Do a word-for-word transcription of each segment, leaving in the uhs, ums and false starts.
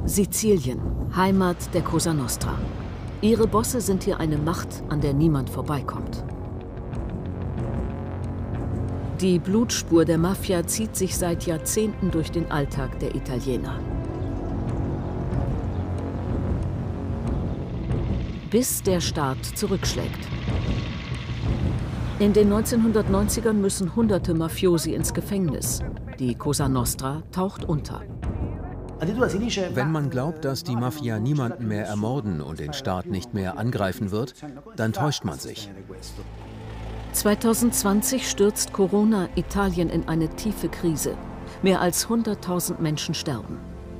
Sizilien, Heimat der Cosa Nostra. Ihre Bosse sind hier eine Macht, an der niemand vorbeikommt. Die Blutspur der Mafia zieht sich seit Jahrzehnten durch den Alltag der Italiener. Bis der Staat zurückschlägt. In den neunzehnhundertneunzigern müssen hunderte Mafiosi ins Gefängnis. Die Cosa Nostra taucht unter. Wenn man glaubt, dass die Mafia niemanden mehr ermorden und den Staat nicht mehr angreifen wird, dann täuscht man sich. zweitausendzwanzig stürzt Corona Italien in eine tiefe Krise. Mehr als hunderttausend Menschen sterben.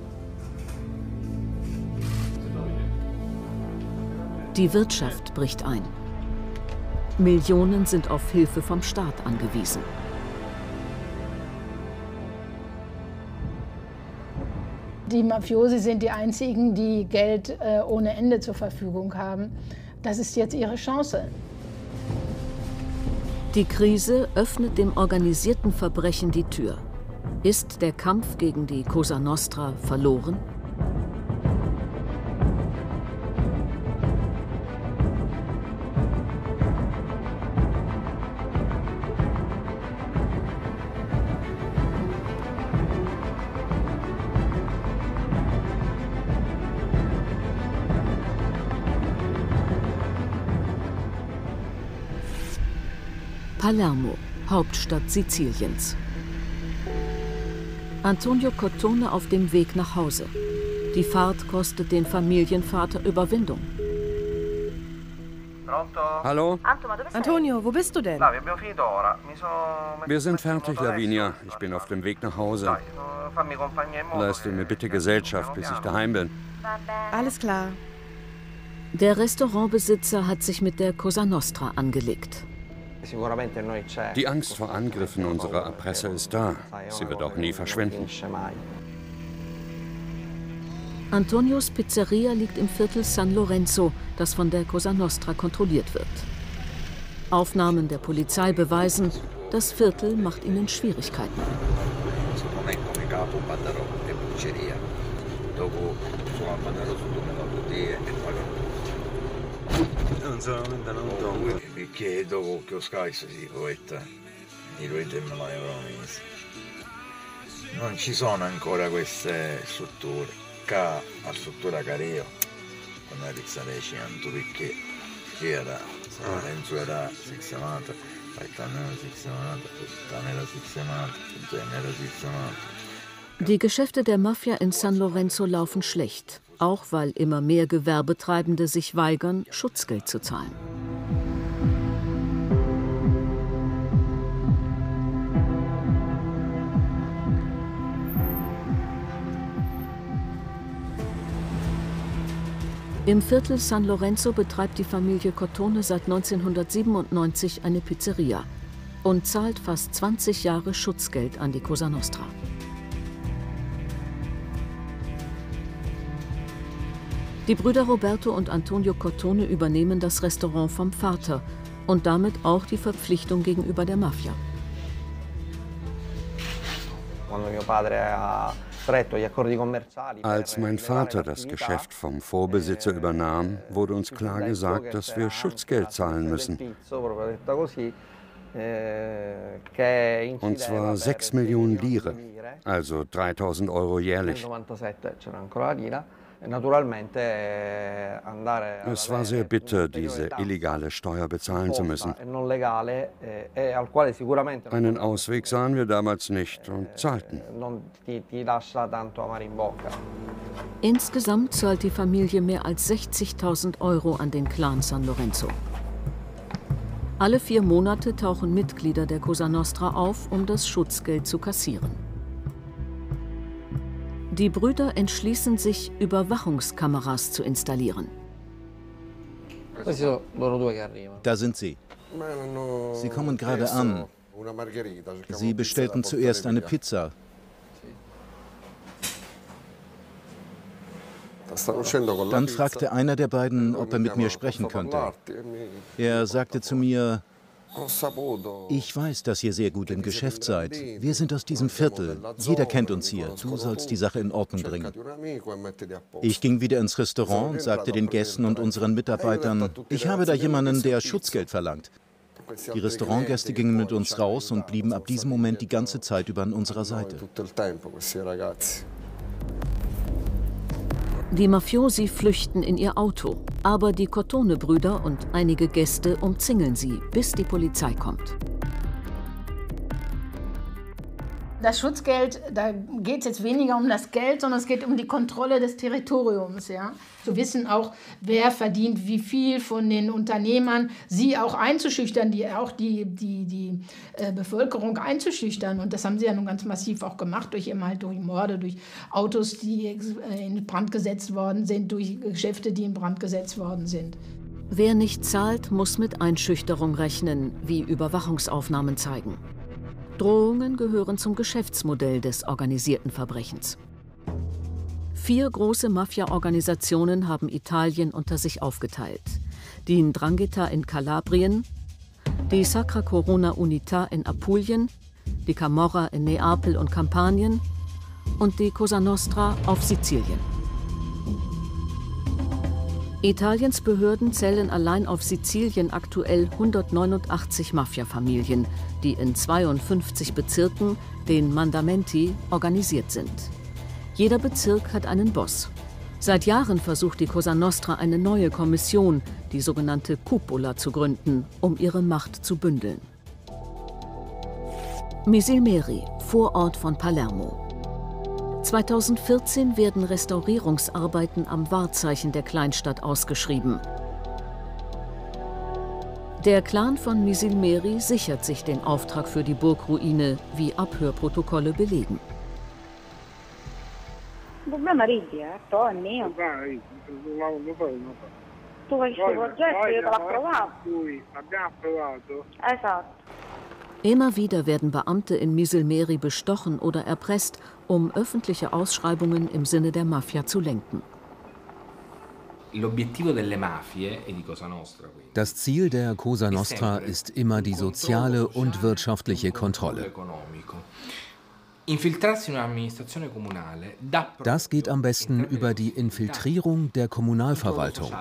Die Wirtschaft bricht ein. Millionen sind auf Hilfe vom Staat angewiesen. Die Mafiosi sind die einzigen, die Geld äh, ohne Ende zur Verfügung haben. Das ist jetzt ihre Chance. Die Krise öffnet dem organisierten Verbrechen die Tür. Ist der Kampf gegen die Cosa Nostra verloren? Palermo, Hauptstadt Siziliens. Antonio Cotone auf dem Weg nach Hause. Die Fahrt kostet den Familienvater Überwindung. Hallo? Antonio, wo bist du denn? Wir sind fertig, Lavinia. Ich bin auf dem Weg nach Hause. Leiste mir bitte Gesellschaft, bis ich daheim bin. Alles klar. Der Restaurantbesitzer hat sich mit der Cosa Nostra angelegt. Die Angst vor Angriffen unserer Erpresser ist da. Sie wird auch nie verschwinden. Antonios Pizzeria liegt im Viertel San Lorenzo, das von der Cosa Nostra kontrolliert wird. Aufnahmen der Polizei beweisen, das Viertel macht ihnen Schwierigkeiten. Perché dopo che ho scarico si poeta, i Rete me l'avevano messo. Non ci sono ancora queste strutture. Qua la struttura Careo, non è rizzarecianto perché c'era, Lorenzo era sistemata, Gaetano era sistemata, Gaetano era sistemata, Gaetano era sistemata. Die Geschäfte der Mafia in San Lorenzo laufen schlecht, auch weil immer mehr Gewerbetreibende sich weigern, Schutzgeld zu zahlen. Im Viertel San Lorenzo betreibt die Familie Cotone seit neunzehnhundertsiebenundneunzig eine Pizzeria und zahlt fast zwanzig Jahre Schutzgeld an die Cosa Nostra. Die Brüder Roberto und Antonio Cotone übernehmen das Restaurant vom Vater und damit auch die Verpflichtung gegenüber der Mafia. Als mein Vater das Geschäft vom Vorbesitzer übernahm, wurde uns klar gesagt, dass wir Schutzgeld zahlen müssen. Und zwar sechs Millionen Lire, also dreitausend Euro jährlich. Es war sehr bitter, diese illegale Steuer bezahlen zu müssen. Einen Ausweg sahen wir damals nicht und zahlten. Insgesamt zahlt die Familie mehr als sechzigtausend Euro an den Clan San Lorenzo. Alle vier Monate tauchen Mitglieder der Cosa Nostra auf, um das Schutzgeld zu kassieren. Die Brüder entschließen sich, Überwachungskameras zu installieren. Da sind sie. Sie kommen gerade an. Sie bestellten zuerst eine Pizza. Dann fragte einer der beiden, ob er mit mir sprechen könnte. Er sagte zu mir, Ich weiß, dass ihr sehr gut im Geschäft seid. Wir sind aus diesem Viertel. Jeder kennt uns hier. Du sollst die Sache in Ordnung bringen. Ich ging wieder ins Restaurant und sagte den Gästen und unseren Mitarbeitern, ich habe da jemanden, der Schutzgeld verlangt. Die Restaurantgäste gingen mit uns raus und blieben ab diesem Moment die ganze Zeit über an unserer Seite. Die Mafiosi flüchten in ihr Auto, aber die Cotone-Brüder und einige Gäste umzingeln sie, bis die Polizei kommt. Das Schutzgeld, da geht es jetzt weniger um das Geld, sondern es geht um die Kontrolle des Territoriums. Ja? Zu wissen auch, wer verdient wie viel von den Unternehmern, sie auch einzuschüchtern, die, auch die, die, die äh, Bevölkerung einzuschüchtern. Und das haben sie ja nun ganz massiv auch gemacht, durch, eben halt durch Morde, durch Autos, die äh, in Brand gesetzt worden sind, durch Geschäfte, die in Brand gesetzt worden sind. Wer nicht zahlt, muss mit Einschüchterung rechnen, wie Überwachungsaufnahmen zeigen. Drohungen gehören zum Geschäftsmodell des organisierten Verbrechens. Vier große Mafia-Organisationen haben Italien unter sich aufgeteilt. Die Ndrangheta in Kalabrien, die Sacra Corona Unità in Apulien, die Camorra in Neapel und Kampanien und die Cosa Nostra auf Sizilien. Italiens Behörden zählen allein auf Sizilien aktuell hundertneunundachtzig Mafia-Familien, die in zweiundfünfzig Bezirken, den Mandamenti, organisiert sind. Jeder Bezirk hat einen Boss. Seit Jahren versucht die Cosa Nostra eine neue Kommission, die sogenannte Cupola, zu gründen, um ihre Macht zu bündeln. Misilmeri, Vorort von Palermo. zweitausendvierzehn werden Restaurierungsarbeiten am Wahrzeichen der Kleinstadt ausgeschrieben. Der Clan von Misilmeri sichert sich den Auftrag für die Burgruine, wie Abhörprotokolle belegen. Immer wieder werden Beamte in Misilmeri bestochen oder erpresst, um öffentliche Ausschreibungen im Sinne der Mafia zu lenken. Das Ziel der Cosa Nostra ist immer die soziale und wirtschaftliche Kontrolle. Das geht am besten über die Infiltrierung der Kommunalverwaltung,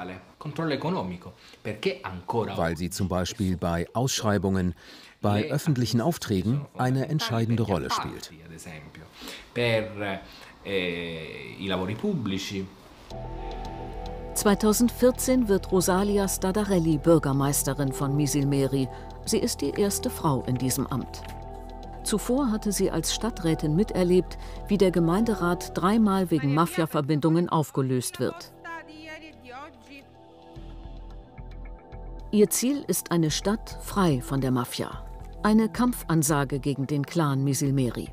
weil sie zum Beispiel bei Ausschreibungen, bei öffentlichen Aufträgen eine entscheidende Rolle spielt. zweitausendvierzehn wird Rosalia Stadarelli Bürgermeisterin von Misilmeri. Sie ist die erste Frau in diesem Amt. Zuvor hatte sie als Stadträtin miterlebt, wie der Gemeinderat dreimal wegen Mafia-Verbindungen aufgelöst wird. Ihr Ziel ist eine Stadt frei von der Mafia. Eine Kampfansage gegen den Clan Misilmeri.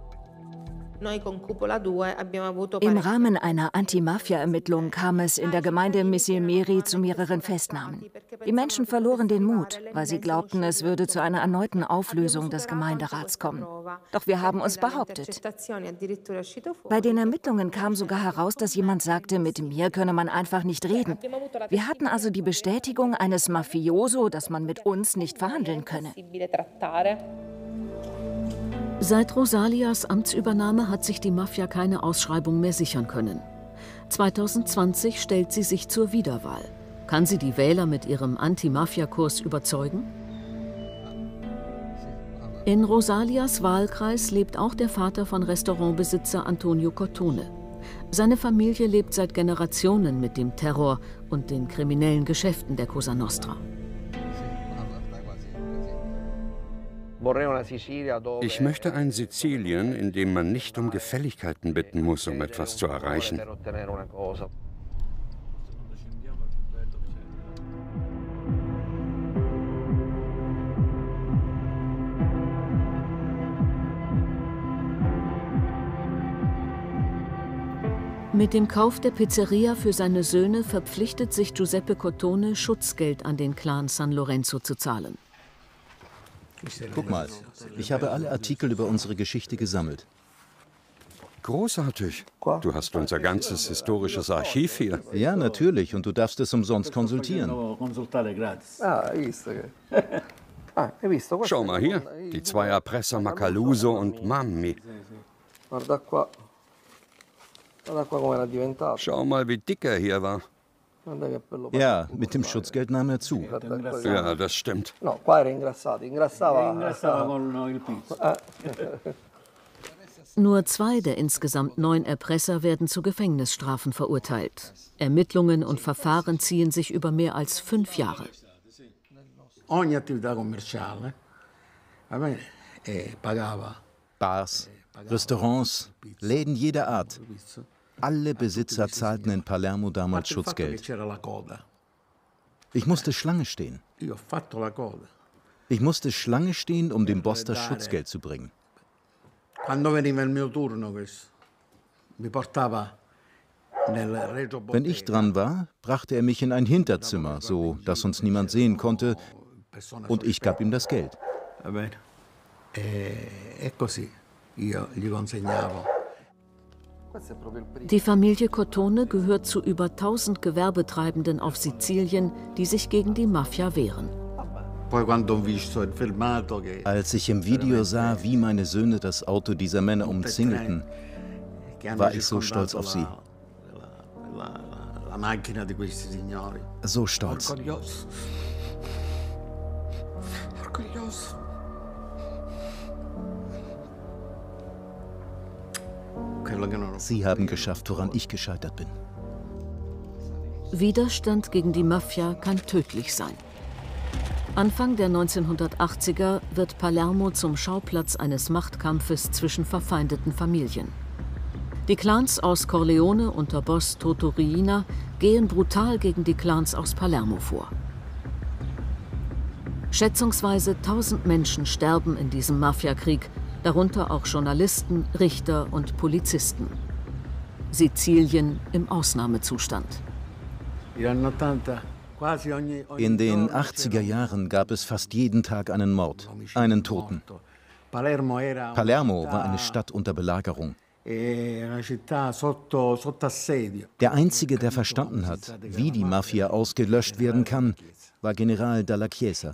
Im Rahmen einer Anti-Mafia-Ermittlung kam es in der Gemeinde Misilmeri zu mehreren Festnahmen. Die Menschen verloren den Mut, weil sie glaubten, es würde zu einer erneuten Auflösung des Gemeinderats kommen. Doch wir haben uns behauptet. Bei den Ermittlungen kam sogar heraus, dass jemand sagte, mit mir könne man einfach nicht reden. Wir hatten also die Bestätigung eines Mafioso, dass man mit uns nicht verhandeln könne. Seit Rosalias Amtsübernahme hat sich die Mafia keine Ausschreibung mehr sichern können. zweitausendzwanzig stellt sie sich zur Wiederwahl. Kann sie die Wähler mit ihrem Anti-Mafia-Kurs überzeugen? In Rosalias Wahlkreis lebt auch der Vater von Restaurantbesitzer Antonio Cotone. Seine Familie lebt seit Generationen mit dem Terror und den kriminellen Geschäften der Cosa Nostra. Ich möchte ein Sizilien, in dem man nicht um Gefälligkeiten bitten muss, um etwas zu erreichen. Mit dem Kauf der Pizzeria für seine Söhne verpflichtet sich Giuseppe Cotone, Schutzgeld an den Clan San Lorenzo zu zahlen. Guck mal, ich habe alle Artikel über unsere Geschichte gesammelt. Großartig. Du hast unser ganzes historisches Archiv hier. Ja, natürlich. Und du darfst es umsonst konsultieren. Schau mal hier, die zwei Erpresser Macaluso und Mammi. Schau mal, wie dick er hier war. Ja, mit dem Schutzgeld nahm er zu. Ja, das stimmt. Nur zwei der insgesamt neun Erpresser werden zu Gefängnisstrafen verurteilt. Ermittlungen und Verfahren ziehen sich über mehr als fünf Jahre. Bars, Restaurants, Läden jeder Art. Alle Besitzer zahlten in Palermo damals Schutzgeld. Ich musste Schlange stehen. Ich musste Schlange stehen, um dem Boss das Schutzgeld zu bringen. Wenn ich dran war, brachte er mich in ein Hinterzimmer, so dass uns niemand sehen konnte, und ich gab ihm das Geld. Die Familie Cotone gehört zu über tausend Gewerbetreibenden auf Sizilien, die sich gegen die Mafia wehren. Als ich im Video sah, wie meine Söhne das Auto dieser Männer umzingelten, war ich so stolz auf sie. So stolz. Sie haben geschafft, woran ich gescheitert bin. Widerstand gegen die Mafia kann tödlich sein. Anfang der neunzehnhundertachtziger wird Palermo zum Schauplatz eines Machtkampfes zwischen verfeindeten Familien. Die Clans aus Corleone unter Boss Toto Riina gehen brutal gegen die Clans aus Palermo vor. Schätzungsweise tausend Menschen sterben in diesem Mafiakrieg, darunter auch Journalisten, Richter und Polizisten. Sizilien im Ausnahmezustand. In den achtziger Jahren gab es fast jeden Tag einen Mord, einen Toten. Palermo war eine Stadt unter Belagerung. Der Einzige, der verstanden hat, wie die Mafia ausgelöscht werden kann, war General Dalla Chiesa.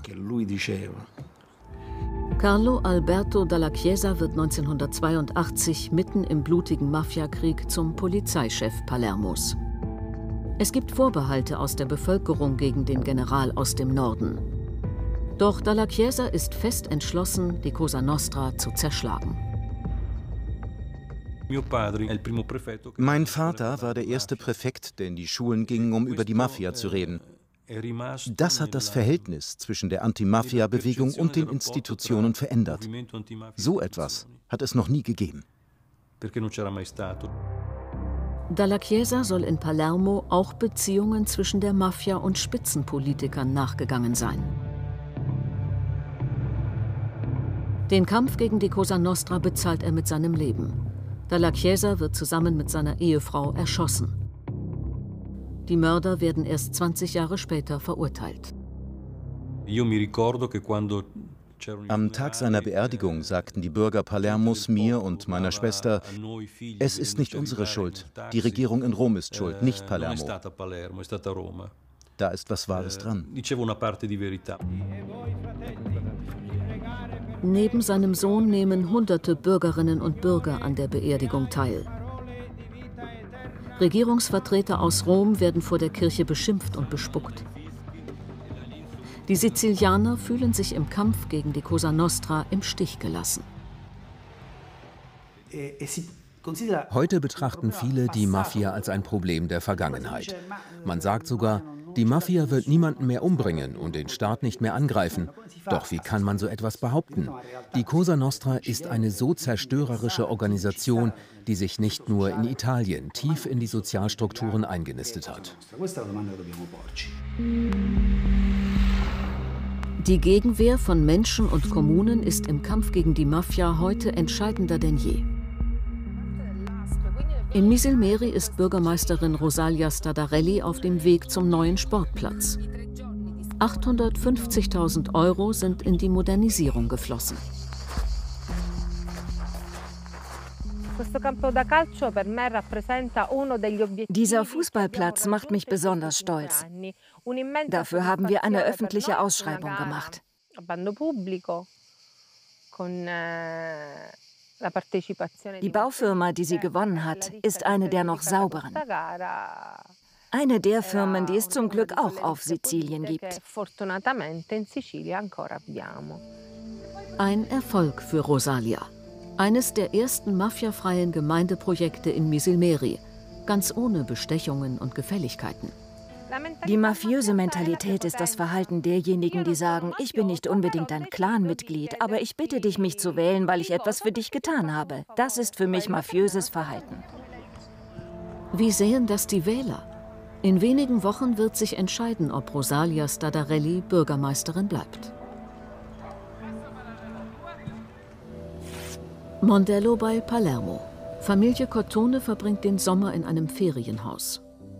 Carlo Alberto Dalla Chiesa wird neunzehnhundertzweiundachtzig mitten im blutigen Mafiakrieg zum Polizeichef Palermos. Es gibt Vorbehalte aus der Bevölkerung gegen den General aus dem Norden. Doch Dalla Chiesa ist fest entschlossen, die Cosa Nostra zu zerschlagen. Mein Vater war der erste Präfekt, der in die Schulen ging, um über die Mafia zu reden. Das hat das Verhältnis zwischen der Anti-Mafia-Bewegung und den Institutionen verändert. So etwas hat es noch nie gegeben. Dalla Chiesa soll in Palermo auch Beziehungen zwischen der Mafia und Spitzenpolitikern nachgegangen sein. Den Kampf gegen die Cosa Nostra bezahlt er mit seinem Leben. Dalla Chiesa wird zusammen mit seiner Ehefrau erschossen. Die Mörder werden erst zwanzig Jahre später verurteilt. Am Tag seiner Beerdigung sagten die Bürger Palermos mir und meiner Schwester, es ist nicht unsere Schuld, die Regierung in Rom ist schuld, nicht Palermo. Da ist was Wahres dran. Neben seinem Sohn nehmen hunderte Bürgerinnen und Bürger an der Beerdigung teil. Regierungsvertreter aus Rom werden vor der Kirche beschimpft und bespuckt. Die Sizilianer fühlen sich im Kampf gegen die Cosa Nostra im Stich gelassen. Heute betrachten viele die Mafia als ein Problem der Vergangenheit. Man sagt sogar, die Mafia wird niemanden mehr umbringen und den Staat nicht mehr angreifen. Doch wie kann man so etwas behaupten? Die Cosa Nostra ist eine so zerstörerische Organisation, die sich nicht nur in Italien tief in die Sozialstrukturen eingenistet hat. Die Gegenwehr von Menschen und Kommunen ist im Kampf gegen die Mafia heute entscheidender denn je. In Misilmeri ist Bürgermeisterin Rosalia Stadarelli auf dem Weg zum neuen Sportplatz. achthundertfünfzigtausend Euro sind in die Modernisierung geflossen. Dieser Fußballplatz macht mich besonders stolz. Dafür haben wir eine öffentliche Ausschreibung gemacht. Die Baufirma, die sie gewonnen hat, ist eine der noch sauberen. Eine der Firmen, die es zum Glück auch auf Sizilien gibt. Ein Erfolg für Rosalia. Eines der ersten mafiafreien Gemeindeprojekte in Misilmeri, ganz ohne Bestechungen und Gefälligkeiten. Die mafiöse Mentalität ist das Verhalten derjenigen, die sagen, ich bin nicht unbedingt ein Clanmitglied, aber ich bitte dich, mich zu wählen, weil ich etwas für dich getan habe. Das ist für mich mafiöses Verhalten. Wie sehen das die Wähler? In wenigen Wochen wird sich entscheiden, ob Rosalia Stadarelli Bürgermeisterin bleibt. Mondello bei Palermo. Familie Cottone verbringt den Sommer in einem Ferienhaus.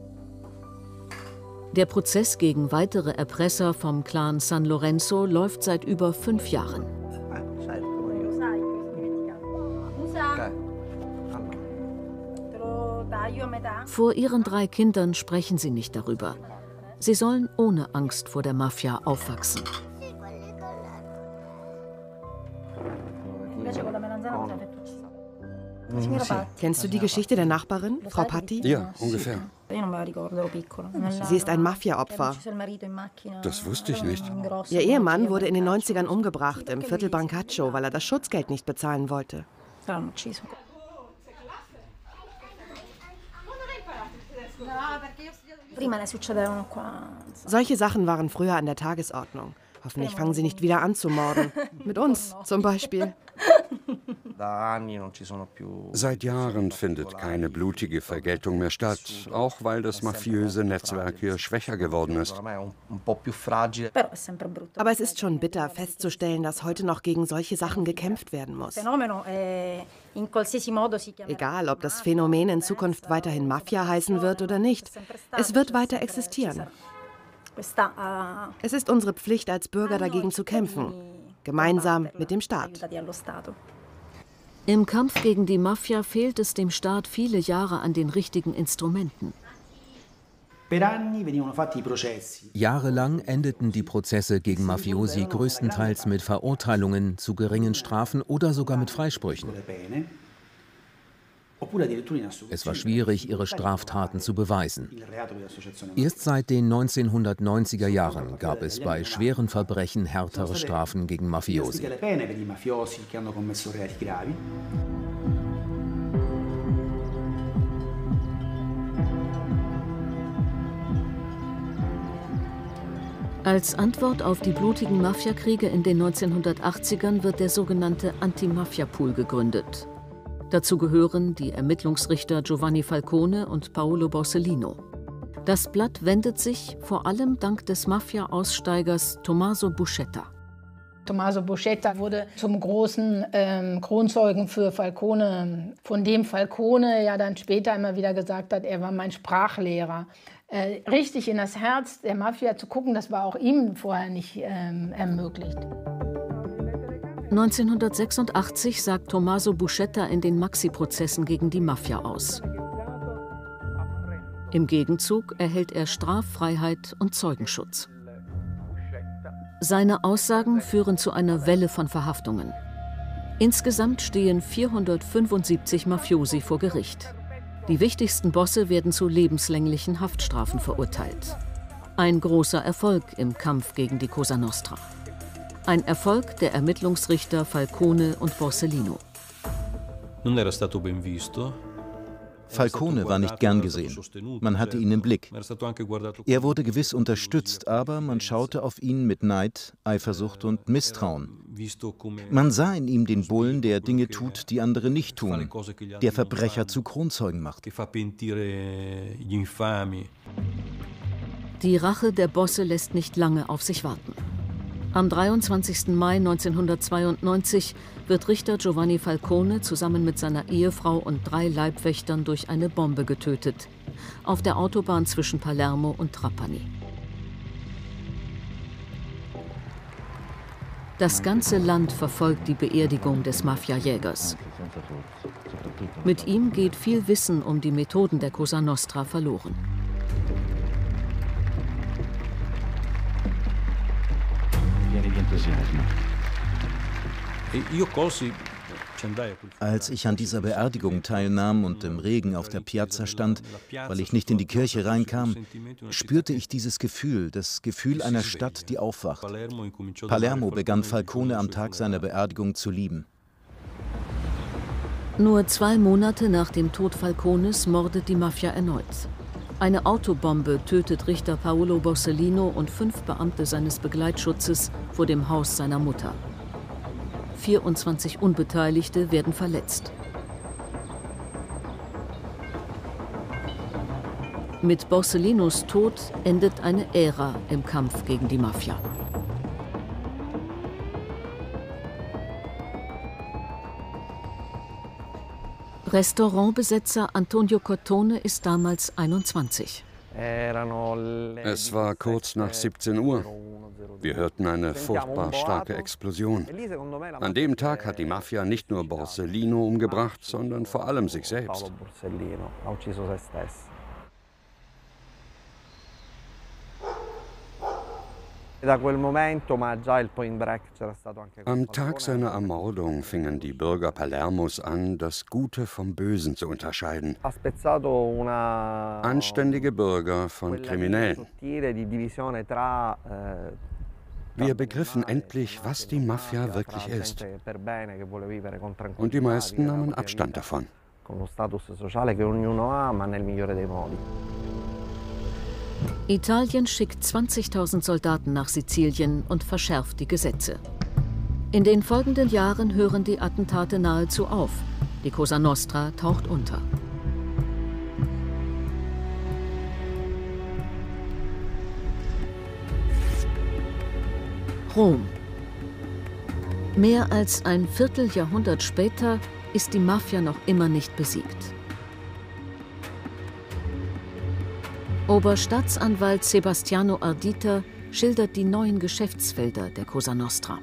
Der Prozess gegen weitere Erpresser vom Clan San Lorenzo läuft seit über fünf Jahren. Vor ihren drei Kindern sprechen sie nicht darüber. Sie sollen ohne Angst vor der Mafia aufwachsen. Kennst du die Geschichte der Nachbarin, Frau Patti? Ja, ungefähr. Sie ist ein Mafia-Opfer. Das wusste ich nicht. Ihr Ehemann wurde in den neunzigern umgebracht im Viertel Brancaccio, weil er das Schutzgeld nicht bezahlen wollte. Solche Sachen waren früher an der Tagesordnung. Hoffentlich fangen sie nicht wieder an zu morden. Mit uns zum Beispiel. Seit Jahren findet keine blutige Vergeltung mehr statt, auch weil das mafiöse Netzwerk hier schwächer geworden ist. Aber es ist schon bitter festzustellen, dass heute noch gegen solche Sachen gekämpft werden muss. Egal, ob das Phänomen in Zukunft weiterhin Mafia heißen wird oder nicht, es wird weiter existieren. Es ist unsere Pflicht als Bürger, dagegen zu kämpfen, gemeinsam mit dem Staat. Im Kampf gegen die Mafia fehlt es dem Staat viele Jahre an den richtigen Instrumenten. Jahrelang endeten die Prozesse gegen Mafiosi größtenteils mit Verurteilungen zu geringen Strafen oder sogar mit Freisprüchen. Es war schwierig, ihre Straftaten zu beweisen. Erst seit den neunzehnhundertneunziger Jahren gab es bei schweren Verbrechen härtere Strafen gegen Mafiosi. Als Antwort auf die blutigen Mafiakriege in den neunzehnhundertachtzigern wird der sogenannte Anti-Mafia-Pool gegründet. Dazu gehören die Ermittlungsrichter Giovanni Falcone und Paolo Borsellino. Das Blatt wendet sich vor allem dank des Mafia-Aussteigers Tommaso Buscetta. Tommaso Buscetta wurde zum großen ähm, Kronzeugen für Falcone, von dem Falcone ja dann später immer wieder gesagt hat, er war mein Sprachlehrer. Äh, richtig in das Herz der Mafia zu gucken, das war auch ihm vorher nicht ähm, ermöglicht. neunzehnhundertsechsundachtzig sagt Tommaso Buscetta in den Maxi-Prozessen gegen die Mafia aus. Im Gegenzug erhält er Straffreiheit und Zeugenschutz. Seine Aussagen führen zu einer Welle von Verhaftungen. Insgesamt stehen vierhundertfünfundsiebzig Mafiosi vor Gericht. Die wichtigsten Bosse werden zu lebenslänglichen Haftstrafen verurteilt. Ein großer Erfolg im Kampf gegen die Cosa Nostra. Ein Erfolg der Ermittlungsrichter Falcone und Borsellino. Falcone war nicht gern gesehen. Man hatte ihn im Blick. Er wurde gewiss unterstützt, aber man schaute auf ihn mit Neid, Eifersucht und Misstrauen. Man sah in ihm den Bullen, der Dinge tut, die andere nicht tun, der Verbrecher zu Kronzeugen macht. Die Rache der Bosse lässt nicht lange auf sich warten. Am dreiundzwanzigsten Mai neunzehnhundertzweiundneunzig wird Richter Giovanni Falcone zusammen mit seiner Ehefrau und drei Leibwächtern durch eine Bombe getötet, auf der Autobahn zwischen Palermo und Trapani. Das ganze Land verfolgt die Beerdigung des Mafia-Jägers. Mit ihm geht viel Wissen um die Methoden der Cosa Nostra verloren. Als ich an dieser Beerdigung teilnahm und im Regen auf der Piazza stand, weil ich nicht in die Kirche reinkam, spürte ich dieses Gefühl, das Gefühl einer Stadt, die aufwacht. Palermo begann Falcone am Tag seiner Beerdigung zu lieben. Nur zwei Monate nach dem Tod Falcones mordet die Mafia erneut. Eine Autobombe tötet Richter Paolo Borsellino und fünf Beamte seines Begleitschutzes vor dem Haus seiner Mutter. vierundzwanzig Unbeteiligte werden verletzt. Mit Borsellinos Tod endet eine Ära im Kampf gegen die Mafia. Restaurantbesetzer Antonio Cotone ist damals einundzwanzig. Es war kurz nach siebzehn Uhr. Wir hörten eine furchtbar starke Explosion. An dem Tag hat die Mafia nicht nur Borsellino umgebracht, sondern vor allem sich selbst. Am Tag seiner Ermordung fingen die Bürger Palermos an, das Gute vom Bösen zu unterscheiden. Anständige Bürger von Kriminellen. Wir begriffen endlich, was die Mafia wirklich ist. Und die meisten nahmen Abstand davon. Italien schickt zwanzigtausend Soldaten nach Sizilien und verschärft die Gesetze. In den folgenden Jahren hören die Attentate nahezu auf. Die Cosa Nostra taucht unter. Rom. Mehr als ein Vierteljahrhundert später ist die Mafia noch immer nicht besiegt. Oberstaatsanwalt Sebastiano Ardita schildert die neuen Geschäftsfelder der Cosa Nostra.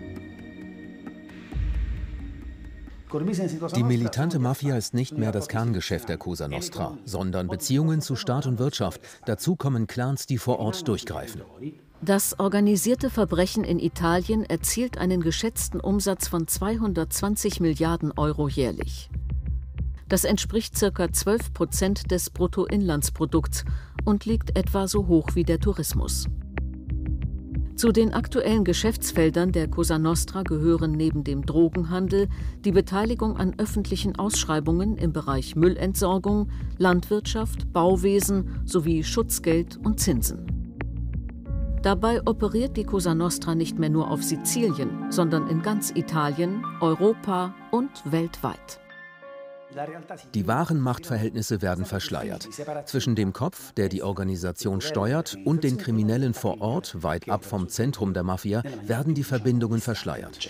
Die militante Mafia ist nicht mehr das Kerngeschäft der Cosa Nostra, sondern Beziehungen zu Staat und Wirtschaft. Dazu kommen Clans, die vor Ort durchgreifen. Das organisierte Verbrechen in Italien erzielt einen geschätzten Umsatz von zweihundertzwanzig Milliarden Euro jährlich. Das entspricht ca. zwölf Prozent des Bruttoinlandsprodukts und liegt etwa so hoch wie der Tourismus. Zu den aktuellen Geschäftsfeldern der Cosa Nostra gehören neben dem Drogenhandel die Beteiligung an öffentlichen Ausschreibungen im Bereich Müllentsorgung, Landwirtschaft, Bauwesen sowie Schutzgeld und Zinsen. Dabei operiert die Cosa Nostra nicht mehr nur auf Sizilien, sondern in ganz Italien, Europa und weltweit. Die wahren Machtverhältnisse werden verschleiert. Zwischen dem Kopf, der die Organisation steuert, und den Kriminellen vor Ort, weit ab vom Zentrum der Mafia, werden die Verbindungen verschleiert.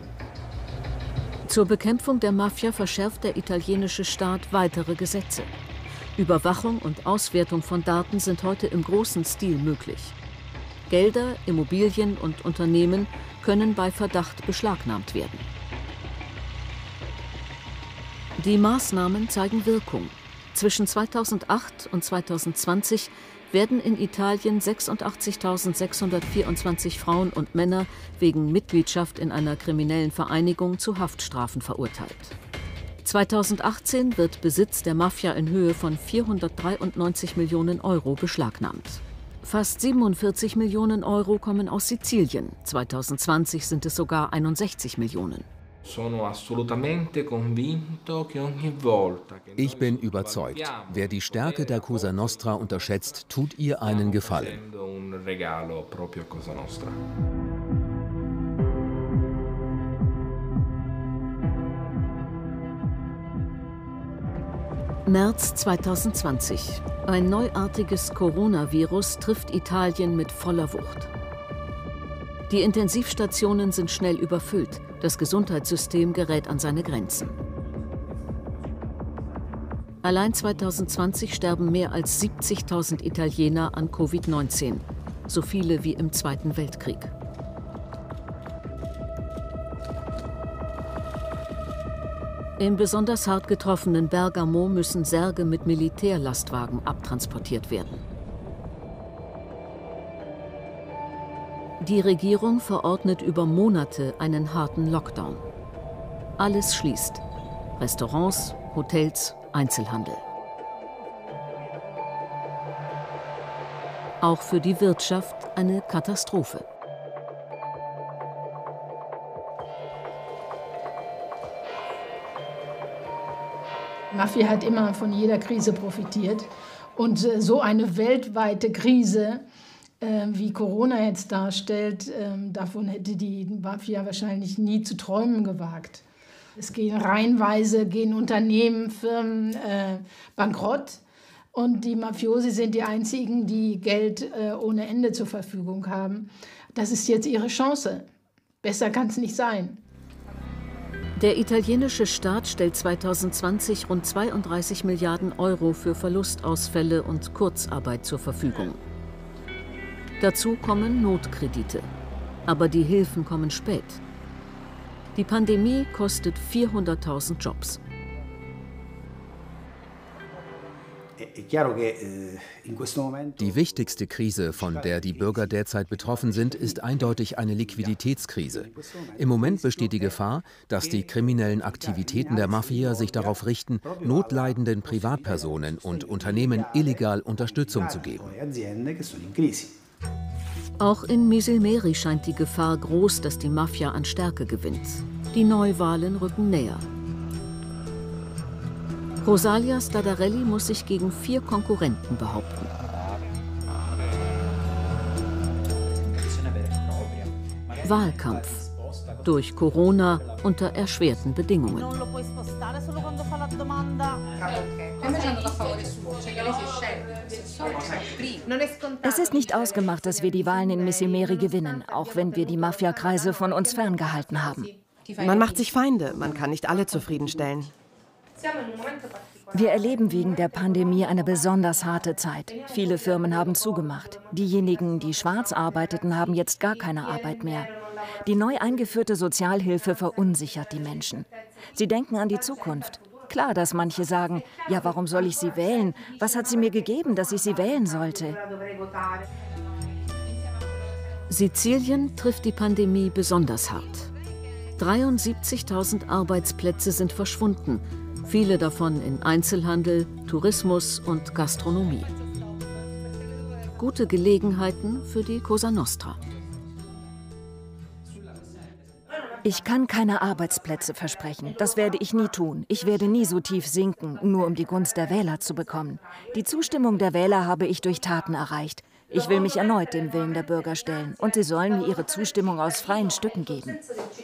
Zur Bekämpfung der Mafia verschärft der italienische Staat weitere Gesetze. Überwachung und Auswertung von Daten sind heute im großen Stil möglich. Gelder, Immobilien und Unternehmen können bei Verdacht beschlagnahmt werden. Die Maßnahmen zeigen Wirkung. Zwischen zweitausendacht und zweitausendzwanzig werden in Italien sechsundachtzigtausendsechshundertvierundzwanzig Frauen und Männer wegen Mitgliedschaft in einer kriminellen Vereinigung zu Haftstrafen verurteilt. zweitausendachtzehn wird Besitz der Mafia in Höhe von vierhundertdreiundneunzig Millionen Euro beschlagnahmt. Fast siebenundvierzig Millionen Euro kommen aus Sizilien. zweitausendzwanzig sind es sogar einundsechzig Millionen. Ich bin überzeugt, wer die Stärke der Cosa Nostra unterschätzt, tut ihr einen Gefallen. März zweitausendzwanzig. Ein neuartiges Coronavirus trifft Italien mit voller Wucht. Die Intensivstationen sind schnell überfüllt. Das Gesundheitssystem gerät an seine Grenzen. Allein zweitausendzwanzig sterben mehr als siebzigtausend Italiener an Covid neunzehn, so viele wie im Zweiten Weltkrieg. Im besonders hart getroffenen Bergamo müssen Särge mit Militärlastwagen abtransportiert werden. Die Regierung verordnet über Monate einen harten Lockdown. Alles schließt. Restaurants, Hotels, Einzelhandel. Auch für die Wirtschaft eine Katastrophe. Mafia hat immer von jeder Krise profitiert. Und so eine weltweite Krise, äh, wie Corona jetzt darstellt, äh, davon hätte die Mafia wahrscheinlich nie zu träumen gewagt. Es gehen reihenweise, gehen Unternehmen, Firmen äh, bankrott. Und die Mafiosi sind die einzigen, die Geld äh, ohne Ende zur Verfügung haben. Das ist jetzt ihre Chance. Besser kann es nicht sein. Der italienische Staat stellt zweitausendzwanzig rund zweiunddreißig Milliarden Euro für Verlustausfälle und Kurzarbeit zur Verfügung. Dazu kommen Notkredite. Aber die Hilfen kommen spät. Die Pandemie kostet vierhunderttausend Jobs. Die wichtigste Krise, von der die Bürger derzeit betroffen sind, ist eindeutig eine Liquiditätskrise. Im Moment besteht die Gefahr, dass die kriminellen Aktivitäten der Mafia sich darauf richten, notleidenden Privatpersonen und Unternehmen illegal Unterstützung zu geben. Auch in Misilmeri scheint die Gefahr groß, dass die Mafia an Stärke gewinnt. Die Neuwahlen rücken näher. Rosalia Stadarelli muss sich gegen vier Konkurrenten behaupten. Wahlkampf. Durch Corona unter erschwerten Bedingungen. Es ist nicht ausgemacht, dass wir die Wahlen in Misilmeri gewinnen, auch wenn wir die Mafiakreise von uns ferngehalten haben. Man macht sich Feinde, man kann nicht alle zufriedenstellen. Wir erleben wegen der Pandemie eine besonders harte Zeit. Viele Firmen haben zugemacht. Diejenigen, die schwarz arbeiteten, haben jetzt gar keine Arbeit mehr. Die neu eingeführte Sozialhilfe verunsichert die Menschen. Sie denken an die Zukunft. Klar, dass manche sagen, ja, warum soll ich sie wählen? Was hat sie mir gegeben, dass ich sie wählen sollte? Sizilien trifft die Pandemie besonders hart. dreiundsiebzigtausend Arbeitsplätze sind verschwunden. Viele davon in Einzelhandel, Tourismus und Gastronomie. Gute Gelegenheiten für die Cosa Nostra. Ich kann keine Arbeitsplätze versprechen. Das werde ich nie tun. Ich werde nie so tief sinken, nur um die Gunst der Wähler zu bekommen. Die Zustimmung der Wähler habe ich durch Taten erreicht. Ich will mich erneut dem Willen der Bürger stellen. Und sie sollen mir ihre Zustimmung aus freien Stücken geben.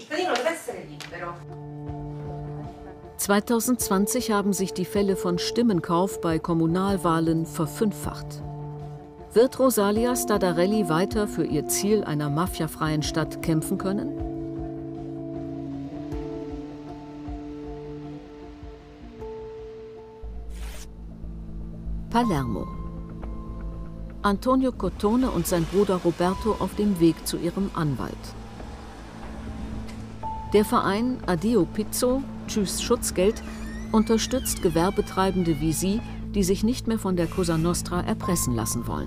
zweitausendzwanzig haben sich die Fälle von Stimmenkauf bei Kommunalwahlen verfünffacht. Wird Rosalia Stadarelli weiter für ihr Ziel einer mafiafreien Stadt kämpfen können? Palermo. Antonio Cotone und sein Bruder Roberto auf dem Weg zu ihrem Anwalt. Der Verein Addio Pizzo, Tschüss Schutzgeld, unterstützt Gewerbetreibende wie sie, die sich nicht mehr von der Cosa Nostra erpressen lassen wollen.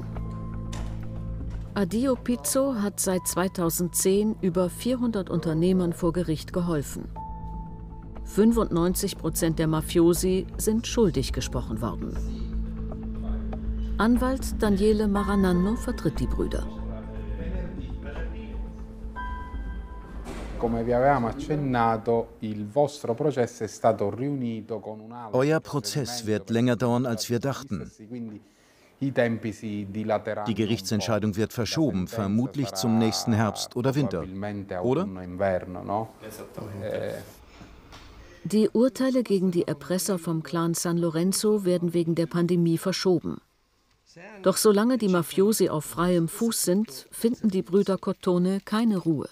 Addio Pizzo hat seit zweitausendzehn über vierhundert Unternehmern vor Gericht geholfen. fünfundneunzig Prozent der Mafiosi sind schuldig gesprochen worden. Anwalt Daniele Marananno vertritt die Brüder. Euer Prozess wird länger dauern, als wir dachten. Die Gerichtsentscheidung wird verschoben, vermutlich zum nächsten Herbst oder Winter, oder? Die Urteile gegen die Erpresser vom Clan San Lorenzo werden wegen der Pandemie verschoben. Doch solange die Mafiosi auf freiem Fuß sind, finden die Brüder Cotone keine Ruhe.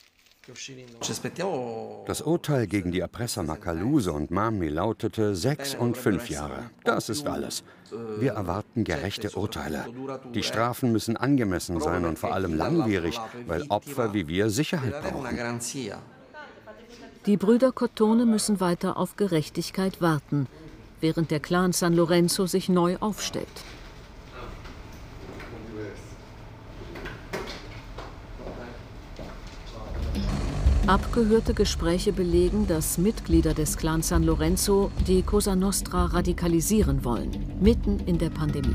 Das Urteil gegen die Erpresser Macaluso und Mami lautete sechs und fünf Jahre. Das ist alles. Wir erwarten gerechte Urteile. Die Strafen müssen angemessen sein und vor allem langwierig, weil Opfer wie wir Sicherheit brauchen. Die Brüder Cotone müssen weiter auf Gerechtigkeit warten, während der Clan San Lorenzo sich neu aufstellt. Abgehörte Gespräche belegen, dass Mitglieder des Clan San Lorenzo die Cosa Nostra radikalisieren wollen, mitten in der Pandemie.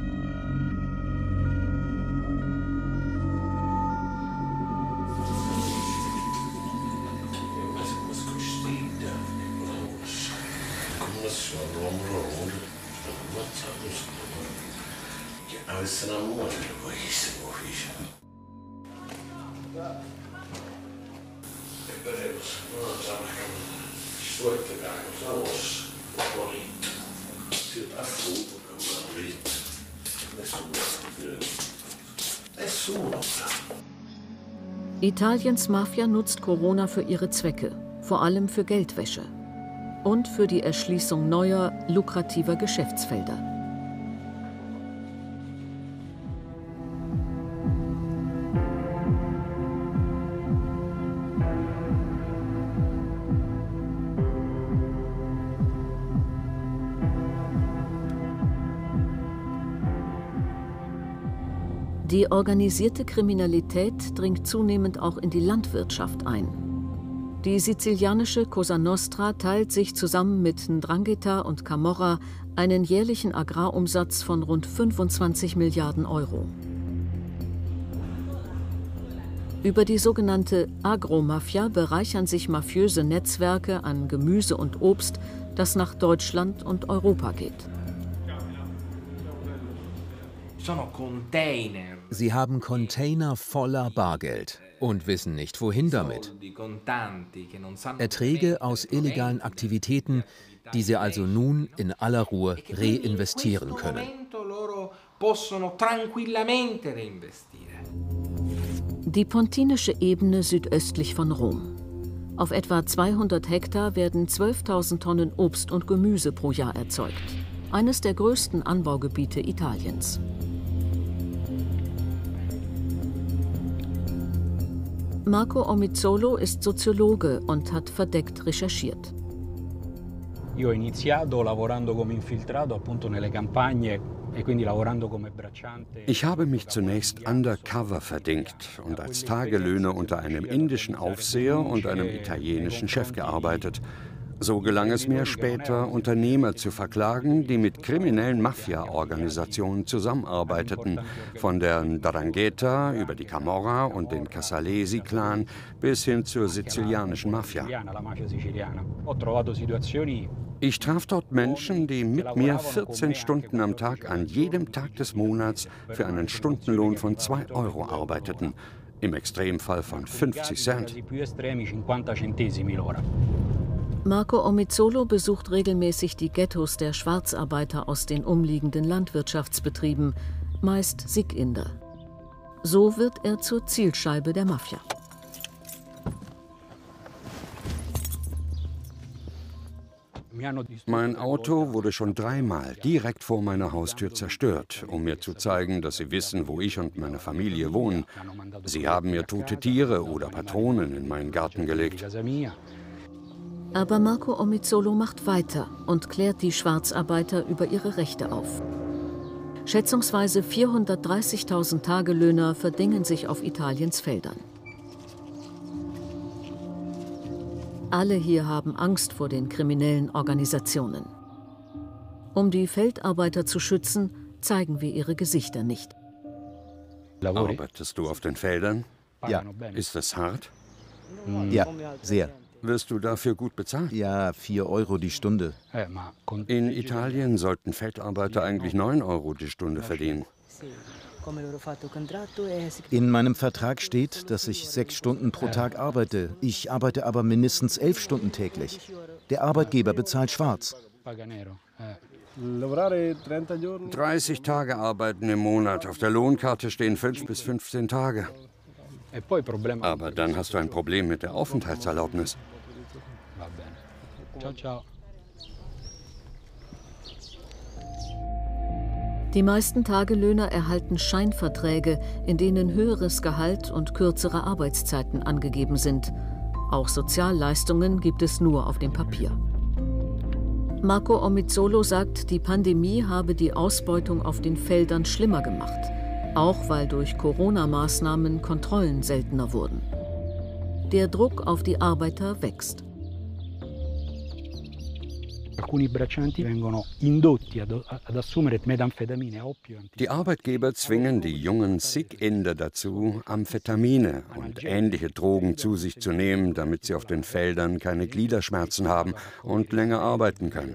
Italiens Mafia nutzt Corona für ihre Zwecke, vor allem für Geldwäsche und für die Erschließung neuer, lukrativer Geschäftsfelder. Die organisierte Kriminalität dringt zunehmend auch in die Landwirtschaft ein. Die sizilianische Cosa Nostra teilt sich zusammen mit Ndrangheta und Camorra einen jährlichen Agrarumsatz von rund fünfundzwanzig Milliarden Euro. Über die sogenannte Agromafia bereichern sich mafiöse Netzwerke an Gemüse und Obst, das nach Deutschland und Europa geht. Sie haben Container voller Bargeld und wissen nicht, wohin damit. Erträge aus illegalen Aktivitäten, die sie also nun in aller Ruhe reinvestieren können. Die pontinische Ebene südöstlich von Rom. Auf etwa zweihundert Hektar werden zwölftausend Tonnen Obst und Gemüse pro Jahr erzeugt. Eines der größten Anbaugebiete Italiens. Marco Omizzolo ist Soziologe und hat verdeckt recherchiert. Ich habe mich zunächst undercover verdingt und als Tagelöhner unter einem indischen Aufseher und einem italienischen Chef gearbeitet. So gelang es mir später, Unternehmer zu verklagen, die mit kriminellen Mafia-Organisationen zusammenarbeiteten, von der Ndrangheta über die Camorra und den Casalesi-Clan bis hin zur sizilianischen Mafia. Ich traf dort Menschen, die mit mir vierzehn Stunden am Tag an jedem Tag des Monats für einen Stundenlohn von zwei Euro arbeiteten, im Extremfall von fünfzig Cent. Marco Omizzolo besucht regelmäßig die Ghettos der Schwarzarbeiter aus den umliegenden Landwirtschaftsbetrieben, meist Siginder. So wird er zur Zielscheibe der Mafia. Mein Auto wurde schon dreimal direkt vor meiner Haustür zerstört, um mir zu zeigen, dass sie wissen, wo ich und meine Familie wohnen. Sie haben mir tote Tiere oder Patronen in meinen Garten gelegt. Aber Marco Omizzolo macht weiter und klärt die Schwarzarbeiter über ihre Rechte auf. Schätzungsweise vierhundertdreißigtausend Tagelöhner verdingen sich auf Italiens Feldern. Alle hier haben Angst vor den kriminellen Organisationen. Um die Feldarbeiter zu schützen, zeigen wir ihre Gesichter nicht. Arbeitest du auf den Feldern? Ja. Ist es hart? Ja, sehr. Wirst du dafür gut bezahlt? Ja, vier Euro die Stunde. In Italien sollten Feldarbeiter eigentlich neun Euro die Stunde verdienen. In meinem Vertrag steht, dass ich sechs Stunden pro Tag arbeite. Ich arbeite aber mindestens elf Stunden täglich. Der Arbeitgeber bezahlt schwarz. dreißig Tage arbeiten im Monat. Auf der Lohnkarte stehen fünf bis fünfzehn Tage. Aber dann hast du ein Problem mit der Aufenthaltserlaubnis. Die meisten Tagelöhner erhalten Scheinverträge, in denen höheres Gehalt und kürzere Arbeitszeiten angegeben sind. Auch Sozialleistungen gibt es nur auf dem Papier. Marco Omizzolo sagt, die Pandemie habe die Ausbeutung auf den Feldern schlimmer gemacht, auch weil durch Corona-Maßnahmen Kontrollen seltener wurden. Der Druck auf die Arbeiter wächst. Die Arbeitgeber zwingen die jungen Sikh-Inder dazu, Amphetamine und ähnliche Drogen zu sich zu nehmen, damit sie auf den Feldern keine Gliederschmerzen haben und länger arbeiten können.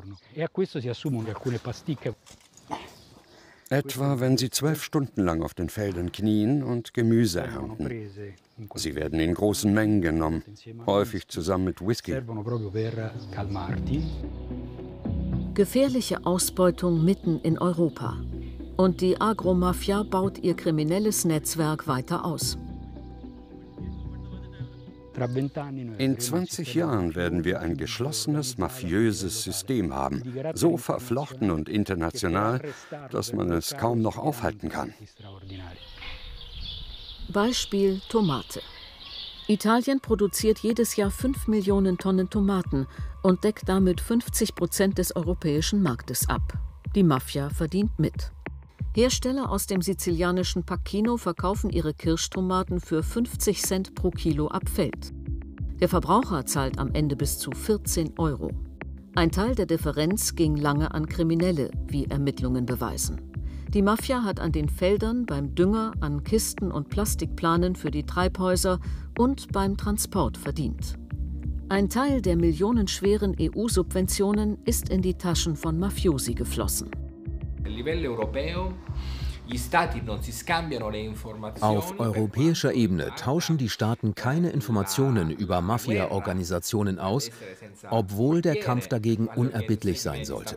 Etwa wenn sie zwölf Stunden lang auf den Feldern knien und Gemüse ernten. Sie werden in großen Mengen genommen, häufig zusammen mit Whisky. Gefährliche Ausbeutung mitten in Europa. Und die Agromafia baut ihr kriminelles Netzwerk weiter aus. In zwanzig Jahren werden wir ein geschlossenes, mafiöses System haben, so verflochten und international, dass man es kaum noch aufhalten kann. Beispiel Tomate. Italien produziert jedes Jahr fünf Millionen Tonnen Tomaten und deckt damit fünfzig Prozent des europäischen Marktes ab. Die Mafia verdient mit. Hersteller aus dem sizilianischen Pacchino verkaufen ihre Kirschtomaten für fünfzig Cent pro Kilo ab Feld. Der Verbraucher zahlt am Ende bis zu vierzehn Euro. Ein Teil der Differenz ging lange an Kriminelle, wie Ermittlungen beweisen. Die Mafia hat an den Feldern, beim Dünger, an Kisten und Plastikplanen für die Treibhäuser und beim Transport verdient. Ein Teil der millionenschweren E U-Subventionen ist in die Taschen von Mafiosi geflossen. Auf europäischer Ebene tauschen die Staaten keine Informationen über Mafia-Organisationen aus, obwohl der Kampf dagegen unerbittlich sein sollte.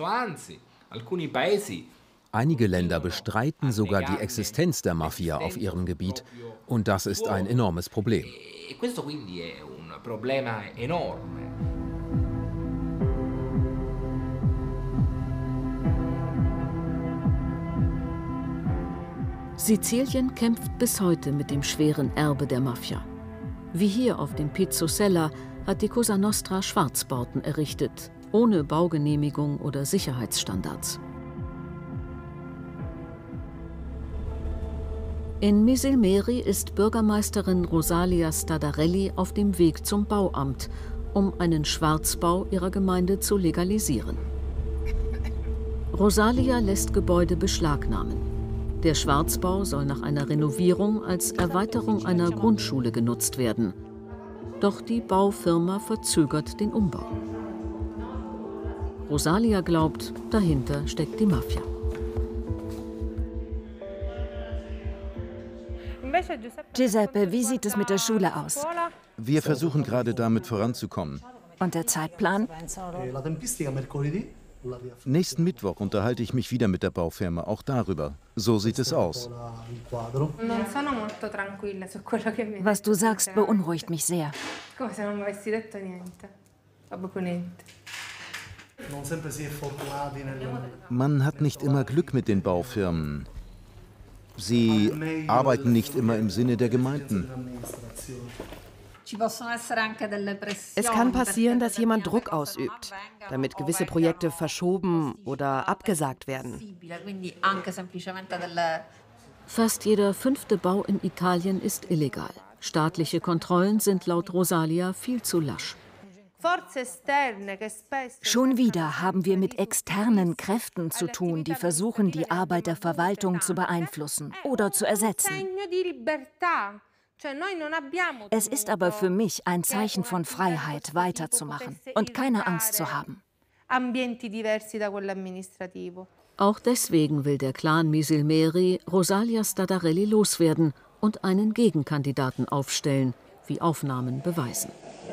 Einige Länder bestreiten sogar die Existenz der Mafia auf ihrem Gebiet, und das ist ein enormes Problem. Sizilien kämpft bis heute mit dem schweren Erbe der Mafia. Wie hier auf dem Pizzo Sella hat die Cosa Nostra Schwarzbauten errichtet, ohne Baugenehmigung oder Sicherheitsstandards. In Misilmeri ist Bürgermeisterin Rosalia Stadarelli auf dem Weg zum Bauamt, um einen Schwarzbau ihrer Gemeinde zu legalisieren. Rosalia lässt Gebäude beschlagnahmen. Der Schwarzbau soll nach einer Renovierung als Erweiterung einer Grundschule genutzt werden. Doch die Baufirma verzögert den Umbau. Rosalia glaubt, dahinter steckt die Mafia. Giuseppe, wie sieht es mit der Schule aus? Wir versuchen gerade damit voranzukommen. Und der Zeitplan? Nächsten Mittwoch unterhalte ich mich wieder mit der Baufirma, auch darüber. So sieht es aus. Was du sagst, beunruhigt mich sehr. Man hat nicht immer Glück mit den Baufirmen. Sie arbeiten nicht immer im Sinne der Gemeinden. Es kann passieren, dass jemand Druck ausübt, damit gewisse Projekte verschoben oder abgesagt werden. Fast jeder fünfte Bau in Italien ist illegal. Staatliche Kontrollen sind laut Rosalia viel zu lasch. Schon wieder haben wir mit externen Kräften zu tun, die versuchen, die Arbeit der Verwaltung zu beeinflussen oder zu ersetzen. Es ist aber für mich ein Zeichen von Freiheit, weiterzumachen und keine Angst zu haben. Auch deswegen will der Clan Misilmeri Rosalia Stadarelli loswerden und einen Gegenkandidaten aufstellen, wie Aufnahmen beweisen.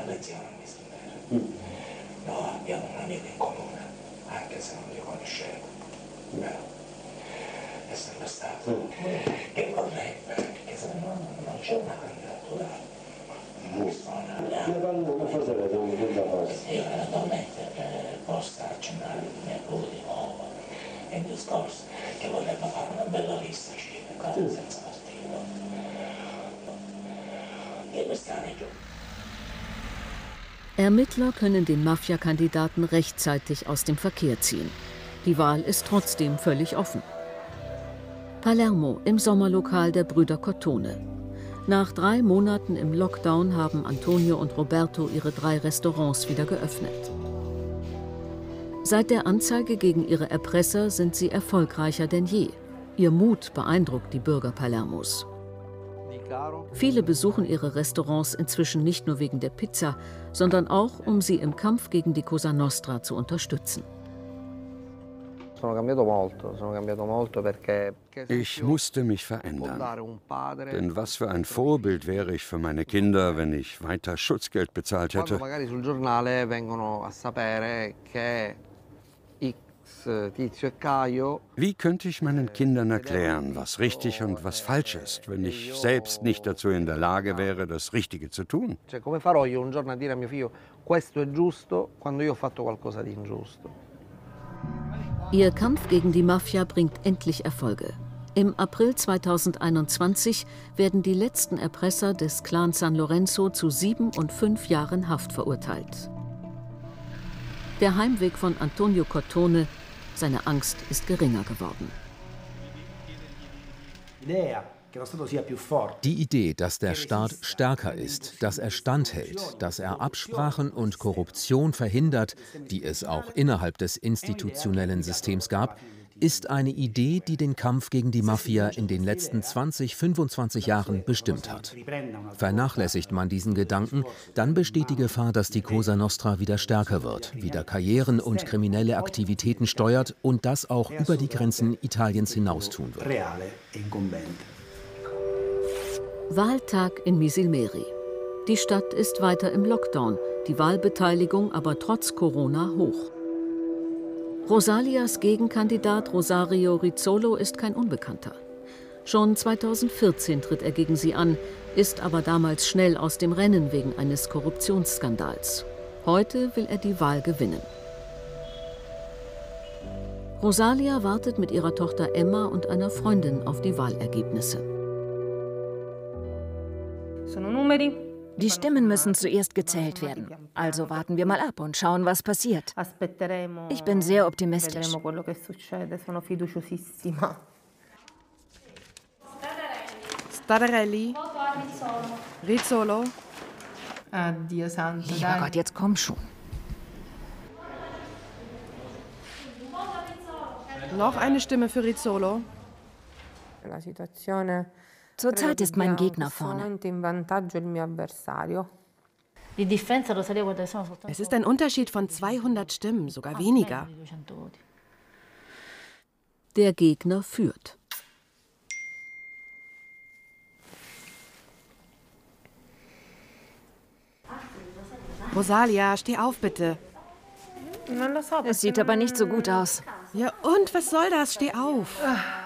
Ermittler können den Mafia-Kandidaten rechtzeitig aus dem Verkehr ziehen. Die Wahl ist trotzdem völlig offen. Palermo im Sommerlokal der Brüder Cottone. Nach drei Monaten im Lockdown haben Antonio und Roberto ihre drei Restaurants wieder geöffnet. Seit der Anzeige gegen ihre Erpresser sind sie erfolgreicher denn je. Ihr Mut beeindruckt die Bürger Palermos. Viele besuchen ihre Restaurants inzwischen nicht nur wegen der Pizza, sondern auch, um sie im Kampf gegen die Cosa Nostra zu unterstützen. Ich musste mich verändern. Denn was für ein Vorbild wäre ich für meine Kinder, wenn ich weiter Schutzgeld bezahlt hätte. Wie könnte ich meinen Kindern erklären, was richtig und was falsch ist, wenn ich selbst nicht dazu in der Lage wäre, das Richtige zu tun? Ihr Kampf gegen die Mafia bringt endlich Erfolge. Im April zweitausendeinundzwanzig werden die letzten Erpresser des Clan San Lorenzo zu sieben und fünf Jahren Haft verurteilt. Der Heimweg von Antonio Cotone, seine Angst ist geringer geworden. Die Idee, dass der Staat stärker ist, dass er standhält, dass er Absprachen und Korruption verhindert, die es auch innerhalb des institutionellen Systems gab, ist eine Idee, die den Kampf gegen die Mafia in den letzten zwanzig, fünfundzwanzig Jahren bestimmt hat. Vernachlässigt man diesen Gedanken, dann besteht die Gefahr, dass die Cosa Nostra wieder stärker wird, wieder Karrieren und kriminelle Aktivitäten steuert und das auch über die Grenzen Italiens hinaus tun wird. Wahltag in Misilmeri. Die Stadt ist weiter im Lockdown, die Wahlbeteiligung aber trotz Corona hoch. Rosalias Gegenkandidat Rosario Rizzolo ist kein Unbekannter. Schon zweitausendvierzehn tritt er gegen sie an, ist aber damals schnell aus dem Rennen wegen eines Korruptionsskandals. Heute will er die Wahl gewinnen. Rosalia wartet mit ihrer Tochter Emma und einer Freundin auf die Wahlergebnisse. Die Stimmen müssen zuerst gezählt werden. Also warten wir mal ab und schauen, was passiert. Ich bin sehr optimistisch. Stadarelli. Rizzolo. Ja Gott, jetzt komm schon. Noch eine Stimme für Rizzolo. Zurzeit ist mein Gegner vorne. Es ist ein Unterschied von zweihundert Stimmen, sogar weniger. Der Gegner führt. Rosalia, steh auf, bitte. Es sieht aber nicht so gut aus. Ja, und was soll das? Steh auf.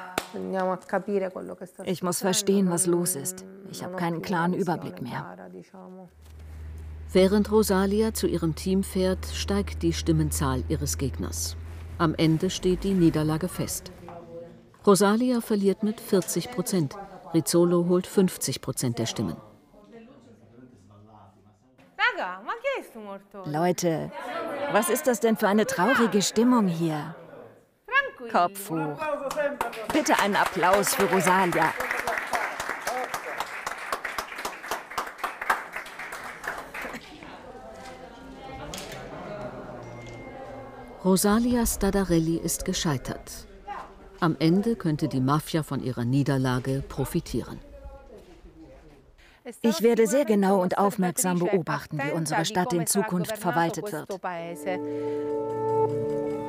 Ich muss verstehen, was los ist. Ich habe keinen klaren Überblick mehr. Während Rosalia zu ihrem Team fährt, steigt die Stimmenzahl ihres Gegners. Am Ende steht die Niederlage fest. Rosalia verliert mit vierzig Prozent. Rizzolo holt fünfzig Prozent der Stimmen. Leute, was ist das denn für eine traurige Stimmung hier? Kopf hoch. Bitte einen Applaus für Rosalia. Rosalia Stadarelli ist gescheitert. Am Ende könnte die Mafia von ihrer Niederlage profitieren. Ich werde sehr genau und aufmerksam beobachten, wie unsere Stadt in Zukunft verwaltet wird.